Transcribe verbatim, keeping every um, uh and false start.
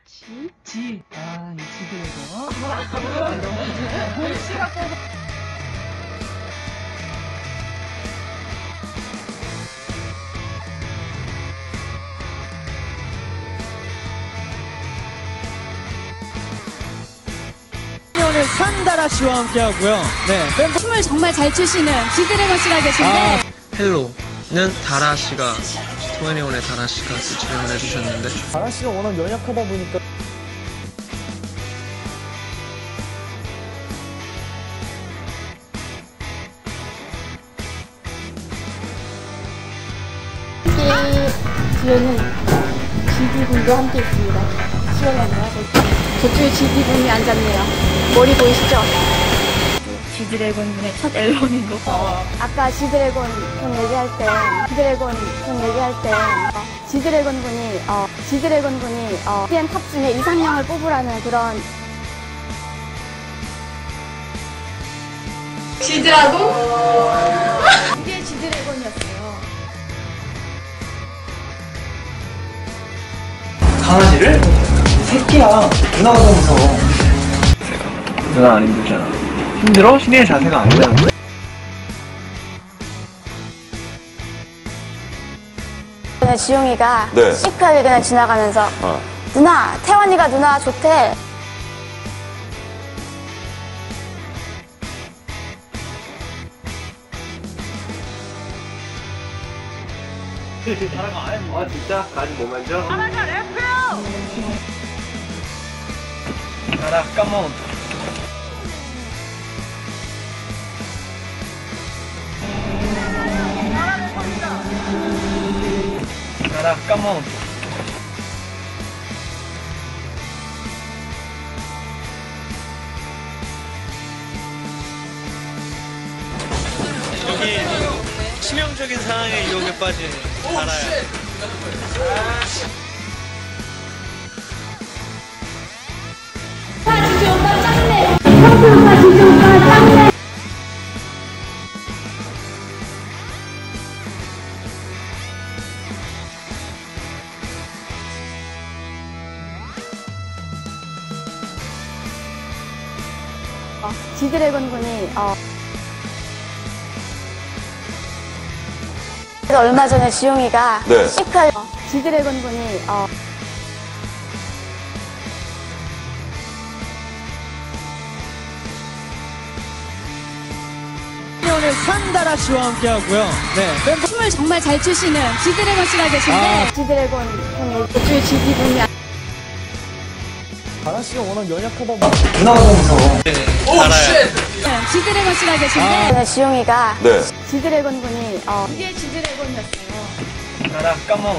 지? 지. 아, 이 지드래곤. 시가 빼서. 오늘 산다라 씨와 함께 하고요. 네. 멤버 춤을 정말 잘 추시는 지드래곤 씨가 계신데. 아. 헬로는 다라 씨가 이십일의 다라 씨가 출연을 해주셨는데 다라 씨가 워낙 연약하다 보니까 뒤에는 지디분도 함께 있습니다. 시원하네요. 저쪽에 지디분이 앉았네요. 머리 보이시죠? 지드래곤 분의 첫 앨범인 거. 어, 아까 지드래곤 분 얘기할 때, 지드래곤 분 얘기할 때, 어, 지드래곤 분이, 어, 지드래곤 분이, 어, 티엔 탑 중에 이상형을 뽑으라는 그런. 지드라고? 이게 지드래곤이었어요. 강아지를? 새끼야. 누나가 더 무서워. 누나 안 힘들잖아. 힘들어? 신의 자세가 안 되는데. 그냥 지용이가 네. 시크하게 그냥 지나가면서 어. 누나, 태환이가 누나 좋대. 아 진짜? 아직 못 만져? 다라가 래퍼요! 다라 까몬 다라 까몬 여기 치명적인 상황에 유혹에 빠진 다라야. 어, 지드래곤 분이, 어. 그래서 얼마 전에 지용이가 네. 시크하게, 어, 지드래곤 분이, 어. 오늘 산다라 씨와 함께 하고요. 네. 멤버 춤을 정말 잘 추시는 지드래곤 씨가 계신데. 아. 지드래곤 분이, 저쪽에 지디분이. 다라 씨가 워낙 연약하다 보니까 누나가 더 무서워. 다라야. 지드래곤 씨가 계신데. 아. 전에 지용이가 네. 지드래곤 분이, 어. 이게 지드래곤이었어요. 다라 까몬